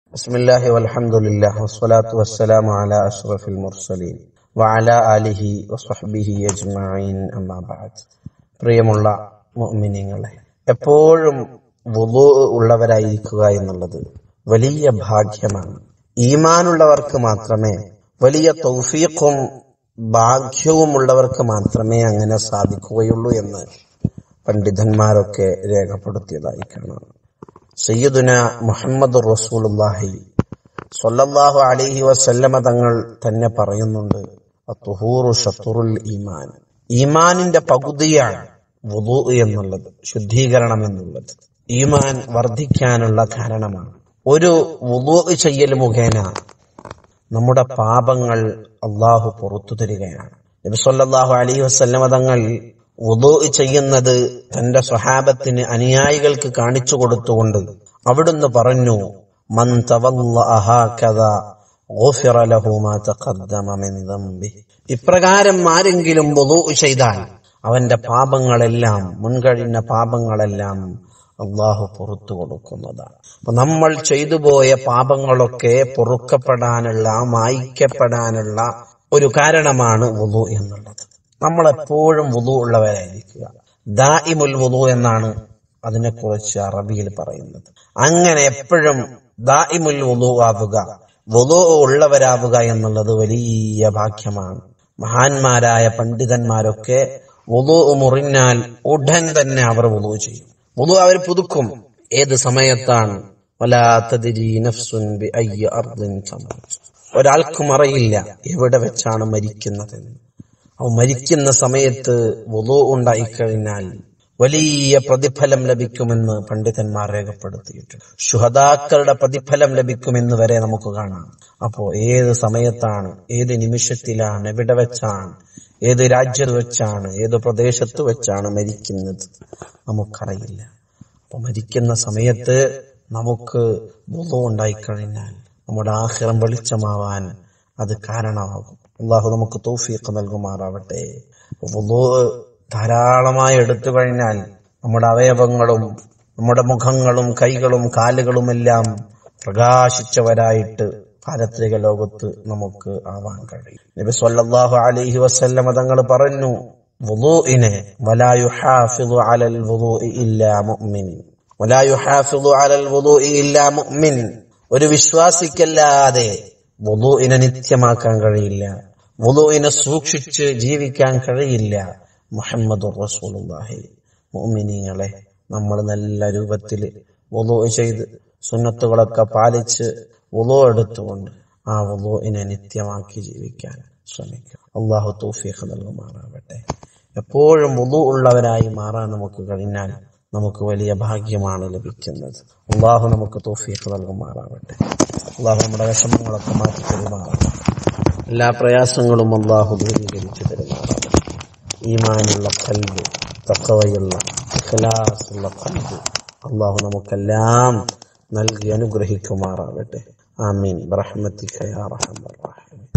ബിസ്മില്ലാഹി വൽഹംദുലില്ലാഹി വസ്സലാത്തു വസ്സലാമു അലാ അഷ്റഫിൽ മുർസലീൻ വഅലാ ആലിഹി വസ്വഹ്ബിഹി അജ്മഈൻ അമ്മാ ബഅദ്. പ്രിയമുള്ള മുഅ്മിനീങ്ങളെ, എപ്പോഴും വുളൂ ഉള്ളവരായിരിക്കുക എന്നുള്ളത് വലിയ ഭാഗ്യമാണ്. ഈമാനുള്ളവർക്ക് മാത്രമേ, വലിയ തൗഫീഖും ഭാഗ്യവും ഉള്ളവർക്ക് മാത്രമേ അങ്ങനെ സാധിക്കുകയുള്ളൂ എന്ന് പണ്ഡിതന്മാരൊക്കെ രേഖപ്പെടുത്തിയതായി കാണാം. സയ്യിദുന മുഹമ്മദ് റസൂലുള്ളാഹി സ്വല്ലല്ലാഹു അലൈഹി വസല്ലമ തങ്ങൾ തന്നെ പറയുന്നുണ്ട്, അത്ഹൂറു ശത്റുൽ ഈമാൻ. ഈമാനിന്റെ പകുതിയാണ് വുളൂ എന്നുള്ളത്, ശുദ്ധീകരണം എന്നുള്ളത്. ഈമാൻ വർദ്ധിക്കാനുള്ള കാരണമാണ്. ഒരു വുളൂ ചെയ്യൽ മുഖേന നമ്മുടെ പാപങ്ങൾ അള്ളാഹു പുറത്തു തരികയാണ്. നബി സല്ലല്ലാഹു അലൈഹി വസല്ലമ തങ്ങൾ വുളൂ ചെയ്യുന്നത് തന്റെ സ്വഹാബത്തിന്, അനുയായികൾക്ക് കാണിച്ചു കൊടുത്തുകൊണ്ട് അവിടുന്ന് പറഞ്ഞു, മൻ തവല്ലഅ ഹകദാ ഗുഫിറ ലഹു മാ തഖദ്ദമ മിൻ ദംബിഹി. ഇപ്രകാരം ആരെങ്കിലും വുളൂ ചെയ്താൽ അവന്റെ പാപങ്ങളെല്ലാം, മുൻകഴിഞ്ഞ പാപങ്ങളെല്ലാം അള്ളാഹു പുറത്തു കൊടുക്കുന്നതാണ്. അപ്പൊ നമ്മൾ ചെയ്തുപോയ പാപങ്ങളൊക്കെ പൊറുക്കപ്പെടാനുള്ള, മായ്ക്കപ്പെടാനുള്ള ഒരു കാരണമാണ് വുളൂ എന്നുള്ളത്. നമ്മളെപ്പോഴും വുളൂ ഉള്ളവരായിരിക്കുക. ദാഇമുൽ വുളൂ എന്നാണ് അതിനെക്കുറിച്ച് അറബിയിൽ പറയുന്നത്. അങ്ങനെ എപ്പോഴും ദാഇമുൽ വുളൂ ആവുക, വുളൂ ഉള്ളവരാവുക എന്നുള്ളത് വലിയ ഭാഗ്യമാണ്. മഹാന്മാരായ പണ്ഡിതന്മാരൊക്കെ വുളൂ മുറിഞ്ഞാൽ ഉടൻ തന്നെ അവർ വുളൂ ചെയ്യും. വുളൂ അവർ പുതുക്കും. ഏത് സമയത്താണ്? വലാ തദ്രി നഫ്സുൻ ബിഅയ്യി അർദിൻ തമൂത്. ഒരാൾക്കും അറിയില്ല എവിടെ വെച്ചാണ് മരിക്കുന്നതെന്ന്. മരിക്കുന്ന സമയത്ത് വുളൂ ഉണ്ടായിക്കഴിഞ്ഞാൽ വലിയ പ്രതിഫലം ലഭിക്കുമെന്ന് പണ്ഡിതന്മാർ രേഖപ്പെടുത്തിയിട്ടുണ്ട്. ശുഹദാക്കളുടെ പ്രതിഫലം ലഭിക്കുമെന്ന് വരെ നമുക്ക് കാണാം. അപ്പോ ഏത് സമയത്താണ്, ഏത് നിമിഷത്തിലാണ്, എവിടെ വെച്ചാണ്, ഏത് രാജ്യത്ത് വെച്ചാണ്, ഏത് പ്രദേശത്ത് വെച്ചാണ് മരിക്കുന്നത് നമുക്കറിയില്ല. അപ്പൊ മരിക്കുന്ന സമയത്ത് നമുക്ക് വുളൂ ഉണ്ടായിക്കഴിഞ്ഞാൽ നമ്മുടെ ആഖിറം വെളിച്ചമാവാൻ അത് കാരണമാകും. അള്ളാഹു നമുക്ക് തൗഫീഖ് നൽകുമാറാവട്ടെ. വുളൂ ധാരാളമായി എടുത്തു കഴിഞ്ഞാൽ നമ്മുടെ അവയവങ്ങളും, നമ്മുടെ മുഖങ്ങളും, കൈകളും, കാലുകളുമെല്ലാം പ്രകാശിച്ചവരായിട്ട് പാരത്രിക ലോകത്ത് നമുക്ക് ആവാൻ കഴിയും. നബി സ്വല്ലല്ലാഹു അലൈഹി വസല്ലമ തങ്ങൾ പറഞ്ഞു, വുളൂഇനെ വലാ യുഹാഫിദു അലൽ വുളൂഇ ഇല്ലാ മുഅ്മിൻ, വലാ യുഹാഫിദു അലൽ വുളൂഇ ഇല്ലാ മുഅ്മിൻ. ഒരു വിശ്വാസിക്കല്ലാതെ വുളൂഇനെ നിത്യമാക്കാൻ കഴിയില്ല, വുളൂഇനെ സൂക്ഷിച്ച് ജീവിക്കാൻ കഴിയില്ല. മുഹമ്മദുർ റസൂലുള്ളാഹി. മുഅ്മിനീങ്ങളെ, നമ്മൾ നല്ല രൂപത്തിൽ വുളൂ ചെയ്ത് സുന്നത്തുകളൊക്കെ പാലിച്ച് വുളൂ എടുത്തുകൊണ്ട് ആ വുളൂഇനെ നിത്യമാക്കി ജീവിക്കാൻ ശ്രമിക്കുക. അല്ലാഹു തൗഫീഖ് നൽകുമാറാവട്ടെ. എപ്പോഴും വുളൂ ഉള്ളവരായി മാറാൻ നമുക്ക് കഴിഞ്ഞാൽ നമുക്ക് വലിയ ഭാഗ്യമാണ് ലഭിക്കുന്നത്. അല്ലാഹു നമുക്ക് തൗഫീഖ് നൽകുമാറാവട്ടെ. അല്ലാഹു നമ്മുടെ വിഷമങ്ങളൊക്കെ മാറ്റി തരുമാറാവട്ടെ. എല്ലാ പ്രയാസങ്ങളും അല്ലാഹു ദൂരീകരിച്ചു തരുമാറാവട്ടെ. ഈമാനുള്ള ഖൽബ്, തഖ്വയുള്ള, ഇഖ്ലാസുള്ള ഖൽബ് അല്ലാഹു നമുക്കെല്ലാം നൽകി അനുഗ്രഹിക്കുമാറാവട്ടെ. ആമീൻ ബിറഹ്മതിക യാ അർഹമർ റഹീം.